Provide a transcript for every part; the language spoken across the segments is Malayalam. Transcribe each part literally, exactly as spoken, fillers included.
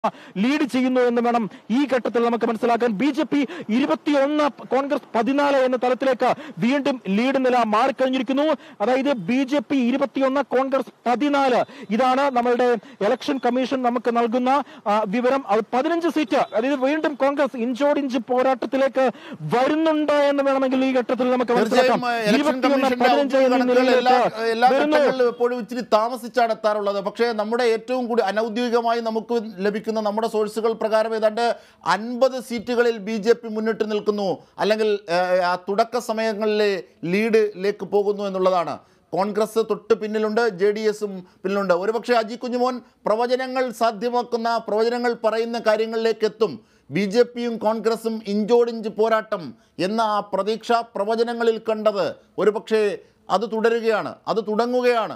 ലീഡ് ചെയ്യുന്നു എന്ന് വേണം ഈ ഘട്ടത്തിൽ നമുക്ക് മനസ്സിലാക്കാൻ. ബി ജെ പി ഇരുപത്തിയൊന്ന്, കോൺഗ്രസ് പതിനാല് എന്ന തലത്തിലേക്ക് വീണ്ടും ലീഡ് നില മാറിക്കഴിഞ്ഞിരിക്കുന്നു. അതായത് ബി ജെ പി ഇരുപത്തിയൊന്ന്, കോൺഗ്രസ് പതിനാല്. ഇതാണ് നമ്മളുടെ ഇലക്ഷൻ കമ്മീഷൻ നമുക്ക് നൽകുന്ന വിവരം. പതിനഞ്ച് സീറ്റ്, അതായത് വീണ്ടും കോൺഗ്രസ് ഇഞ്ചോടിഞ്ച് പോരാട്ടത്തിലേക്ക് വരുന്നുണ്ട് എന്ന് വേണമെങ്കിൽ ഈ ഘട്ടത്തിൽ നമുക്ക് മനസ്സിലാക്കാം. ഇരുപത്തിയൊന്ന് പതിനഞ്ച് എന്ന നിലയിലേക്ക് എപ്പോഴും ഇച്ചിരി താമസിച്ചാണ് എത്താറുള്ളത്. പക്ഷേ നമ്മുടെ ഏറ്റവും കൂടി അനൌദ്യോഗികമായി നമുക്ക് ലഭിക്കുന്ന നമ്മുടെ സോഴ്സുകൾ പ്രകാരം ഏതാണ്ട് അൻപത് സീറ്റുകളിൽ ബി ജെ പി മുന്നിട്ട് നിൽക്കുന്നു, അല്ലെങ്കിൽ ആ തുടക്ക സമയങ്ങളിലെ ലീഡിലേക്ക് പോകുന്നു എന്നുള്ളതാണ്. കോൺഗ്രസ് തൊട്ട് പിന്നിലുണ്ട്, ജെ ഡി എസും പിന്നിലുണ്ട്. ഒരുപക്ഷെ അജി കുഞ്ഞുമോൻ പ്രവചനങ്ങൾ സാധ്യമാക്കുന്ന, പ്രവചനങ്ങൾ പറയുന്ന കാര്യങ്ങളിലേക്ക് എത്തും. ബി ജെ പിയും കോൺഗ്രസും ഇഞ്ചോടിഞ്ച് പോരാട്ടം എന്ന ആ പ്രതീക്ഷ പ്രവചനങ്ങളിൽ കണ്ടത് ഒരുപക്ഷെ അത് തുടരുകയാണ്, അത് തുടങ്ങുകയാണ്.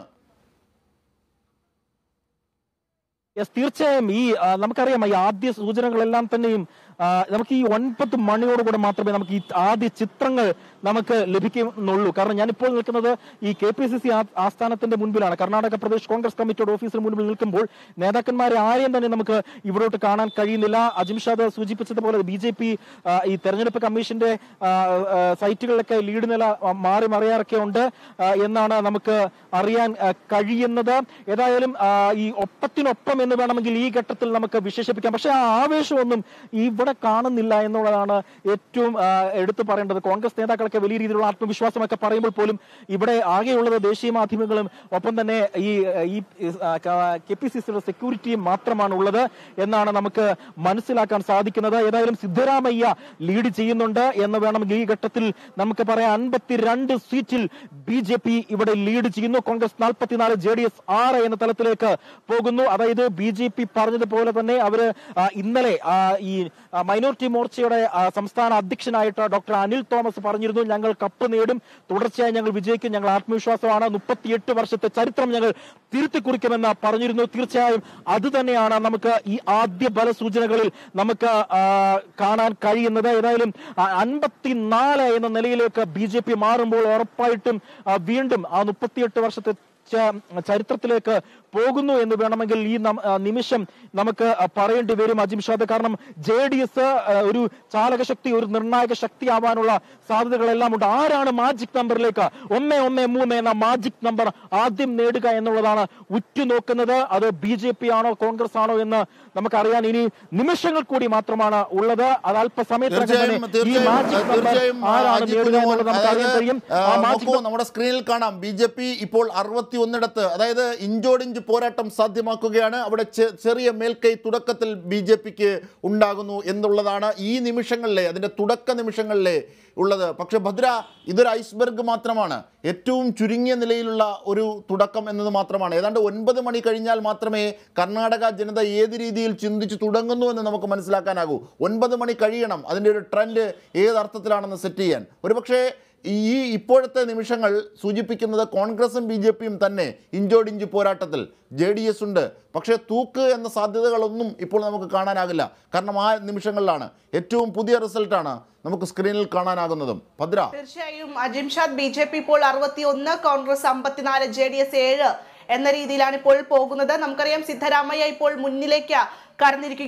യെസ്, തീർച്ചയായും. ഈ നമുക്കറിയാം, ഈ ആദ്യ സൂചനകളെല്ലാം തന്നെയും നമുക്ക് ഈ ഒൻപത് മണിയോടുകൂടെ മാത്രമേ നമുക്ക് ഈ ആദ്യ ചിത്രങ്ങൾ നമുക്ക് ലഭിക്കുന്നുള്ളൂ. കാരണം ഞാനിപ്പോൾ നിൽക്കുന്നത് ഈ കെ പി സി സി ആസ്ഥാനത്തിന്റെ മുൻപിലാണ്. കർണാടക പ്രദേശ് കോൺഗ്രസ് കമ്മിറ്റിയുടെ ഓഫീസിന് മുൻപിൽ നിൽക്കുമ്പോൾ നേതാക്കന്മാരെ ആരെയും തന്നെ നമുക്ക് ഇവിടോട്ട് കാണാൻ കഴിയുന്നില്ല. അജിംഷാദ് സൂചിപ്പിച്ചതുപോലെ ബി ജെ പി ഈ തെരഞ്ഞെടുപ്പ് കമ്മീഷന്റെ സൈറ്റുകളിലൊക്കെ ലീഡ് നില മാറി മറിയാറൊക്കെ ഉണ്ട് എന്നാണ് നമുക്ക് അറിയാൻ കഴിയുന്നത്. ഏതായാലും ഈ ഒപ്പത്തിനൊപ്പം എന്ന് വേണമെങ്കിൽ ഈ ഘട്ടത്തിൽ നമുക്ക് വിശേഷിപ്പിക്കാം. പക്ഷെ ആ ആവേശമൊന്നും ഇവിടെ കാണുന്നില്ല എന്നുള്ളതാണ് ഏറ്റവും എടുത്തു പറയേണ്ടത്. കോൺഗ്രസ് നേതാക്കളൊക്കെ വലിയ രീതിയിലുള്ള ആത്മവിശ്വാസമൊക്കെ പറയുമ്പോൾ പോലും ഇവിടെ ആകെയുള്ളത് ദേശീയ മാധ്യമങ്ങളും ഒപ്പം തന്നെ ഈ ഈ കെ പി സി സിയുടെ സെക്യൂരിറ്റിയും മാത്രമാണ് ഉള്ളത് എന്നാണ് നമുക്ക് മനസ്സിലാക്കാൻ സാധിക്കുന്നത്. ഏതായാലും സിദ്ധരാമയ്യ ലീഡ് ചെയ്യുന്നുണ്ട് എന്ന് വേണമെങ്കിൽ ഈ ഘട്ടത്തിൽ നമുക്ക് പറയാം. അൻപത്തിരണ്ട് സീറ്റിൽ ബി ജെ പി ഇവിടെ ലീഡ് ചെയ്യുന്നു. കോൺഗ്രസ് നാൽപ്പത്തിനാല്, ജെ ഡി എസ് ആറ് എന്ന തലത്തിലേക്ക് പോകുന്നു. അതായത് ബി ജെ പി പറഞ്ഞതുപോലെ തന്നെ അവര് ഇന്നലെ ഈ മൈനോറിറ്റി മോർച്ചയുടെ സംസ്ഥാന അധ്യക്ഷനായിട്ട് ഡോക്ടർ അനിൽ തോമസ് പറഞ്ഞിരുന്നു, ഞങ്ങൾ കപ്പ് നേടും, തുടർച്ചയായി ഞങ്ങൾ വിജയിക്കും, ഞങ്ങൾ ആത്മവിശ്വാസമാണ്, മുപ്പത്തിയെട്ട് വർഷത്തെ ചരിത്രം ഞങ്ങൾ തിരുത്തി കുറിക്കുമെന്ന് പറഞ്ഞിരുന്നു. തീർച്ചയായും അത് തന്നെയാണ് നമുക്ക് ഈ ആദ്യ ബല സൂചനകളിൽ നമുക്ക് കാണാൻ കഴിയുന്നത്. ഏതായാലും അൻപത്തിനാല് എന്ന നിലയിലേക്ക് ബി ജെ പി മാറുമ്പോൾ ഉറപ്പായിട്ടും വീണ്ടും ആ മുപ്പത്തിയെട്ട് വർഷത്തെ ചരിത്രത്തിലേക്ക് പോകുന്നു എന്ന് വേണമെങ്കിൽ ഈ നിമിഷം നമുക്ക് പറയേണ്ടി വരും അജിംഷാദ്. കാരണം ജെ ഡി എസ് ഒരു ചാലക ശക്തി, ഒരു നിർണായക ശക്തിയാവാനുള്ള സാധ്യതകളെല്ലാം ഉണ്ട്. ആരാണ് മാജിക് നമ്പറിലേക്ക് ഒന്ന് ഒന്ന് മൂന്ന് എന്ന മാജിക് നമ്പർ ആദ്യം നേടുക എന്നുള്ളതാണ് ഉറ്റുനോക്കുന്നത്. അത് ബി ജെ പി ആണോ കോൺഗ്രസ് ആണോ എന്ന് നമുക്കറിയാൻ ഇനി നിമിഷങ്ങൾ കൂടി മാത്രമാണ് ഉള്ളത്. അത് അല്പസമയത്തിനകം ഈ മാജിക് നമ്പർ ആരാണ് നേടുക എന്നുള്ളത് നമുക്ക് അറിയാൻ കഴിയും. നമ്മുടെ സ്ക്രീനിൽ കാണാം, ബി ജെ പി ഇപ്പോൾ അറുപത്തി ഒന്നിടത്ത്, അതായത് ഇഞ്ചോടിഞ്ച് പോരാട്ടം സാധ്യമാക്കുകയാണ്. അവിടെ ചെറിയ മേൽക്കൈ തുടക്കത്തിൽ ബി ജെ പിക്ക് ഉണ്ടാകുന്നു എന്നുള്ളതാണ് ഈ നിമിഷങ്ങളിലെ, അതിന്റെ തുടക്ക നിമിഷങ്ങളിലെ ഉള്ളത്. പക്ഷെ ഭദ്ര, ഇതൊരു ഐസ്ബർഗ് മാത്രമാണ്, ഏറ്റവും ചുരുങ്ങിയ നിലയിലുള്ള ഒരു തുടക്കം എന്നത് മാത്രമാണ്. ഏതാണ്ട് ഒൻപത് മണി കഴിഞ്ഞാൽ മാത്രമേ കർണാടക ജനത ഏത് രീതിയിൽ ചിന്തിച്ചു തുടങ്ങുന്നു എന്ന് നമുക്ക് മനസ്സിലാക്കാനാകൂ. ഒൻപത് മണി കഴിയണം അതിൻ്റെ ഒരു ട്രെൻഡ് ഏതർത്ഥത്തിലാണെന്ന് സെറ്റ് ചെയ്യാൻ. ഒരുപക്ഷെ ഈ ഇപ്പോഴത്തെ നിമിഷങ്ങൾ സൂചിപ്പിക്കുന്നത് കോൺഗ്രസും ബി ജെ പിയും തന്നെ ഇഞ്ചോടിഞ്ച് പോരാട്ടത്തിൽ. ജെ ഡി എസ് ഉണ്ട്, പക്ഷേ തൂക്ക് എന്ന സാധ്യതകളൊന്നും ഇപ്പോൾ നമുക്ക് കാണാനാകില്ല. കാരണം ആ നിമിഷങ്ങളിലാണ് ഏറ്റവും പുതിയ റിസൾട്ടാണ് നമുക്ക് സ്ക്രീനിൽ കാണാനാകുന്നതും. ഭദ്ര, തീർച്ചയായും അജിംഷാദ്, ബി ജെ പി ഇപ്പോൾ അറുപത്തി ഒന്ന്, കോൺഗ്രസ് അമ്പത്തിനാല്, ജെ ഡി എസ് ഏഴ് എന്ന രീതിയിലാണ് ഇപ്പോൾ പോകുന്നത്. നമുക്കറിയാം സിദ്ധരാമയ്യ ഇപ്പോൾ മുന്നിലേക്ക് കടന്നിരിക്കുക.